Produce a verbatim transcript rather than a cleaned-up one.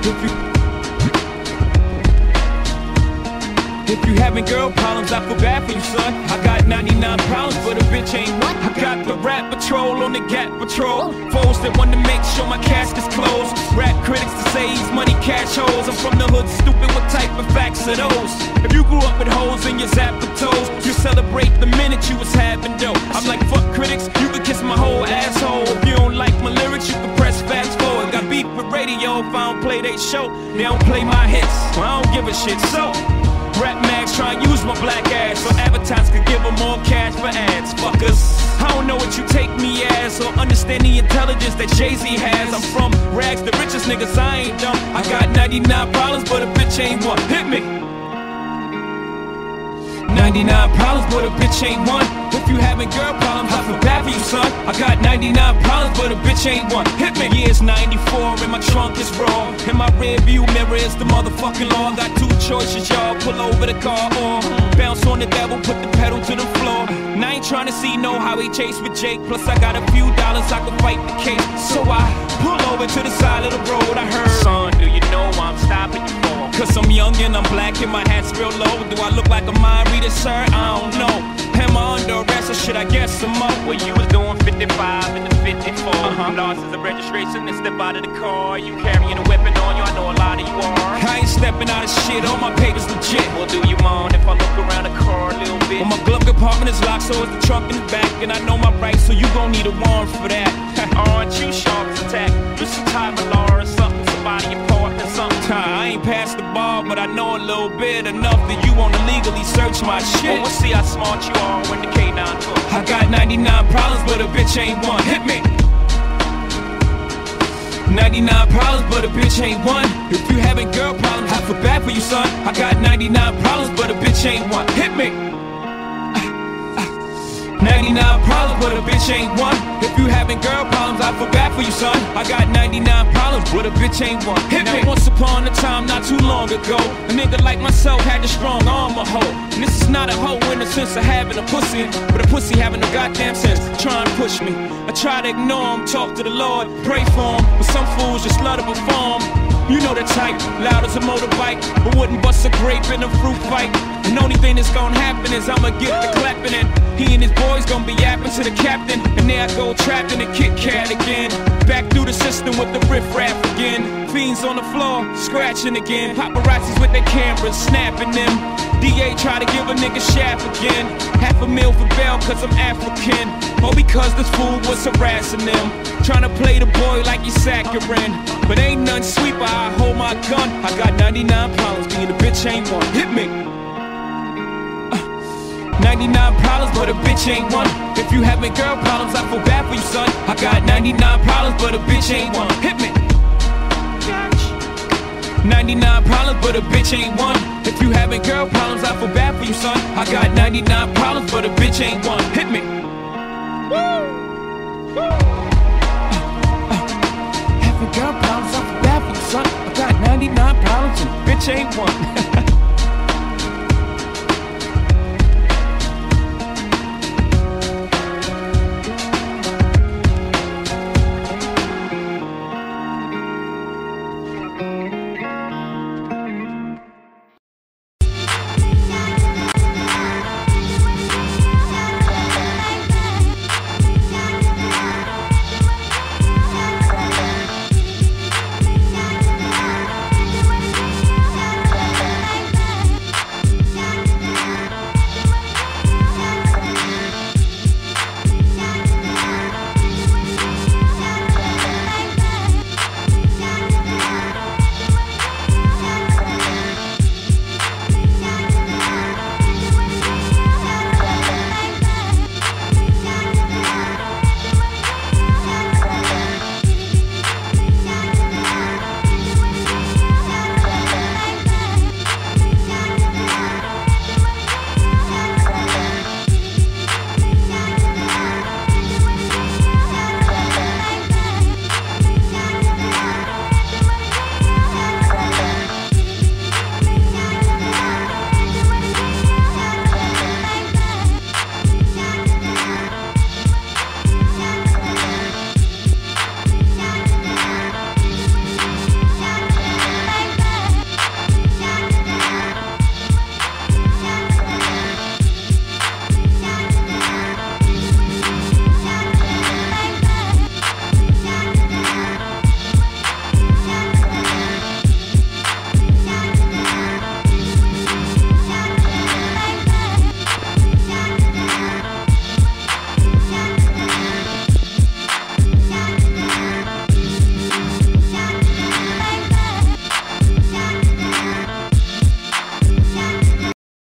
If you If you having girl problems, I feel bad for you, son. I got ninety-nine problems, but a bitch ain't one. I got the rap patrol on the Gap patrol. Foes that want to make sure my casket's closed. Rap critics to say he's money cash holes. I'm from the hood, stupid, what type of facts are those? If you grew up with holes in your zap of toes, you celebrate the minute you was having dope. I'm like, fuck critics, you can kiss my whole asshole. If you don't like my lyrics, you can press fast forward. Got beef with radio if I don't play they show. They don't play my hits, well, I don't give a shit. So rap mags try and use my black ass so advertisers could give them more cash for ads. Fuckers, I don't know what you take me as or understand the intelligence that Jay-Z has. I'm from rags, the richest niggas, I ain't dumb. I got ninety-nine problems, but a bitch ain't one. Hit me. ninety-nine problems, but a bitch ain't one. If you having girl problems, I feel bad for you, son. I got ninety-nine problems, but a bitch ain't one. Hit me. Yeah, it's ninety-four, and my trunk is raw. In my rear view mirror is the motherfucking law. Got two choices, y'all. Pull over the car or bounce on the devil, put the pedal to the floor. And I ain't trying to see no highway chase with Jake. Plus, I got a few dollars, I can fight the case. So I pull over to the side of the road. I heard, son, do you know why I'm stopping you for? Cause I'm young and I'm black and my hat's real low. Do I look like a mind reader, sir? I don't know. Am I under arrest or should I guess some more? Well, you was doing fifty-five and the fifty-four. Uh-huh. Lost as a registration and step out of the car. You carrying a weapon on you, I know a lot of you are. I ain't stepping out of shit, all my papers legit. Well, do you mind if I look around the car a little bit? Well, my glove compartment is locked, so is the trunk in the back. And I know my rights, so you gon' need a warrant for that. Aren't you sharp as attack? You some type of law or something, somebody important or something. I ain't past the bar, but I know a little bit enough that you wanna legally search my shit. Oh, we'll see how smart you are when the K nine comes. I got ninety-nine problems, but a bitch ain't one. Hit me. ninety-nine problems, but a bitch ain't one. If you having girl problems, I feel bad for you, son. I got ninety-nine problems, but a bitch ain't one. Hit me. ninety-nine problems, but a bitch ain't one. If you having girl problems, I feel bad for you, son. I got ninety-nine problems, but a bitch ain't one. Hit me. Now, once upon a time, not too long ago, a nigga like myself had a strong arm, a hoe. And this is not a hoe in the sense of having a pussy, but a pussy having no goddamn sense. Try and push me. I try to ignore him, talk to the Lord, pray for him, but some fools just love to perform. You know the type, loud as a motorbike, but wouldn't bust a grape in a fruit fight. And the only thing that's gonna happen is I'ma get the clapping, and he and his boys gonna be yapping to the captain. And there I go trapped in a Kit Kat again. Back through the system with the riff-raff again. Fiends on the floor, scratching again. Paparazzis with their cameras, snapping them. D A try to give a nigga shaft again. Half a meal for bail cause I'm African. Or because this fool was harassing them. Trying to play the boy like he's saccharine. But ain't none sweet, but I hold my gun. I got ninety-nine problems, being a bitch ain't one. Hit me. ninety-nine problems, but a bitch ain't one. If you having girl problems, I feel bad for you, son. I got ninety-nine problems, but a bitch ain't one. Hit me. ninety-nine problems, but a bitch ain't one. If you having girl problems, I feel bad for you, son. I got ninety-nine problems, but a bitch ain't one. Hit me. Woo! Woo! Uh, uh, having girl problems, I feel bad for you, son. I got ninety-nine problems, and a bitch ain't one.